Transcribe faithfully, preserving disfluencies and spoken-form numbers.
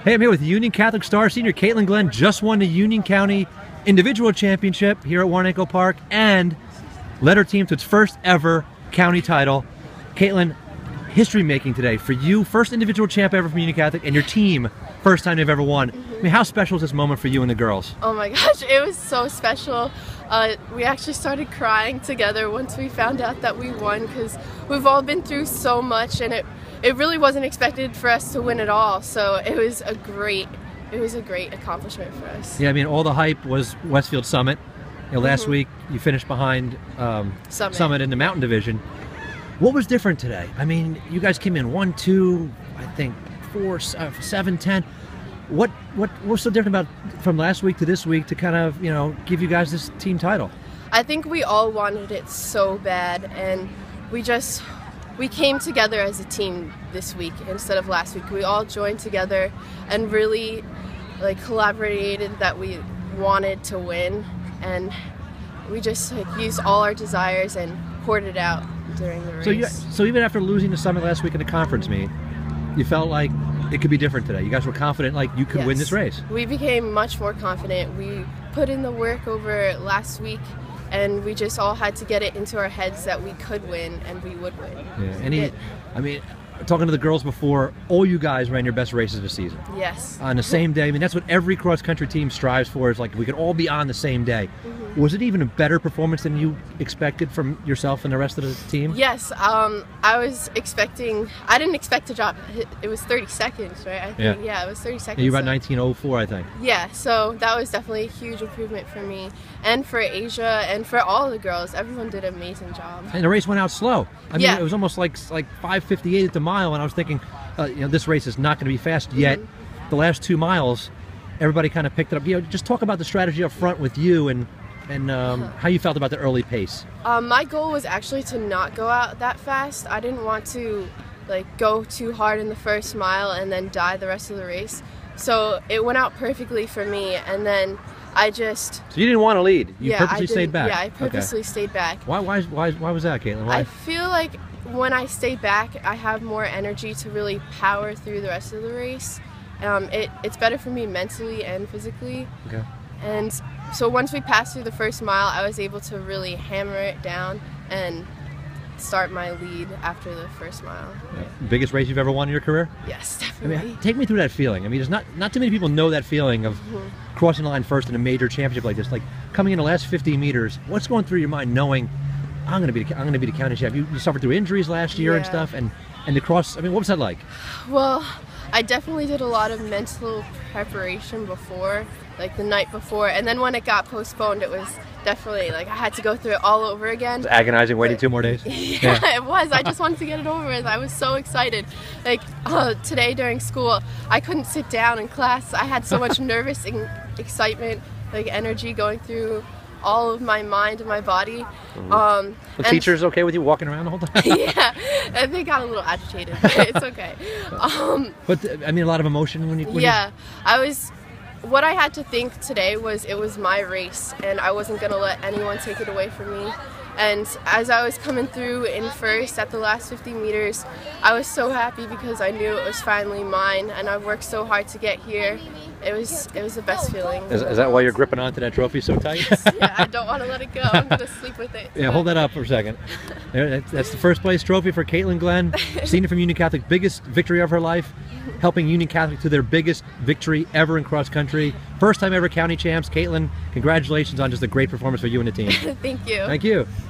Hey, I'm here with Union Catholic star senior Caitlyn Glynn. Just won the Union County Individual Championship here at Warnaco Park and led her team to its first ever county title. Caitlyn, history making today for you. First individual champ ever from Union Catholic, and your team, first time they've ever won. I mean, how special is this moment for you and the girls? Oh my gosh, it was so special. Uh, we actually started crying together once we found out that we won, because we've all been through so much, and it it really wasn't expected for us to win at all. So it was a great it was a great accomplishment for us. Yeah, I mean, all the hype was Westfield Summit. You know, last Mm-hmm. week you finished behind um, Summit. Summit in the Mountain Division. What was different today? I mean, you guys came in one, two, I think four, uh, seven, ten. What what what's so different about from last week to this week to kind of, you know, give you guys this team title? I think we all wanted it so bad, and we just we came together as a team this week instead of last week. We all joined together and really like collaborated that we wanted to win, and we just like used all our desires and poured it out during the race. So you, so even after losing the Summit last week in the conference meet, you felt like it could be different today. You guys were confident like you could Yes. win this race. We became much more confident. We put in the work over last week, and we just all had to get it into our heads that we could win and we would win. Yeah. Any, I mean, talking to the girls before, all you guys ran your best races of the season. Yes. On the same day. I mean, that's what every cross-country team strives for, is like we could all be on the same day. Mm-hmm. Was it even a better performance than you expected from yourself and the rest of the team? Yes, um, I was expecting, I didn't expect to drop, it was thirty seconds, right? I think, Yeah. yeah, it was thirty seconds. Yeah, you were about so- nineteen oh four, I think. Yeah, so that was definitely a huge improvement for me and for Asia and for all the girls. Everyone did an amazing job. And the race went out slow. I mean, Yeah. it was almost like like five fifty-eight at the mile, and I was thinking, uh, you know, this race is not going to be fast. Yet, Mm-hmm. the last two miles, everybody kind of picked it up. You know, just talk about the strategy up front with you and and um, how you felt about the early pace. Um, my goal was actually to not go out that fast. I didn't want to like go too hard in the first mile and then die the rest of the race. So it went out perfectly for me, and then I just So you didn't want to lead. You yeah, purposely I stayed didn't- back. Yeah, I Okay. purposely stayed back. Why, why, why, why was that, Caitlyn? Why? I feel like when I stay back, I have more energy to really power through the rest of the race. Um, it, it's better for me mentally and physically. Okay. And so once we passed through the first mile, I was able to really hammer it down and start my lead after the first mile. Biggest race you've ever won in your career? Yes, I definitely. mean, take me through that feeling. I mean, there's not not too many people know that feeling of Mm-hmm. crossing the line first in a major championship like this. Like coming in the last fifty meters, what's going through your mind knowing I'm going to be the, I'm going to be the county champ? You, you suffered through injuries last year and Yeah. stuff, and and the cross. I mean, what was that like? Well, I definitely did a lot of mental preparation before, like the night before, and then when it got postponed, it was definitely like I had to go through it all over again. Agonizing, waiting two more days. Yeah, it was. I just wanted to get it over with. I was so excited. Like uh, today during school, I couldn't sit down in class. I had so much nervous and excitement, like energy going through all of my mind and my body. Um, The and- teacher's okay with you walking around the whole time? yeah, and they got a little agitated, but it's okay. Um, But th- I mean, a lot of emotion when you. When yeah, I was. What I had to think today was it was my race, and I wasn't gonna let anyone take it away from me. And as I was coming through in first at the last fifty meters, I was so happy because I knew it was finally mine, and I worked so hard to get here. It was it was the best feeling. You, is, is that why you're gripping onto that trophy so tight? Yeah, I don't want to let it go. I'm gonna sleep with it. Yeah, hold that up for a second. There, that's, that's the first place trophy for Caitlyn Glynn, senior from Union Catholic, biggest victory of her life, helping Union Catholic to their biggest victory ever in cross country. First time ever county champs. Caitlyn, congratulations on just a great performance for you and the team. Thank you. Thank you.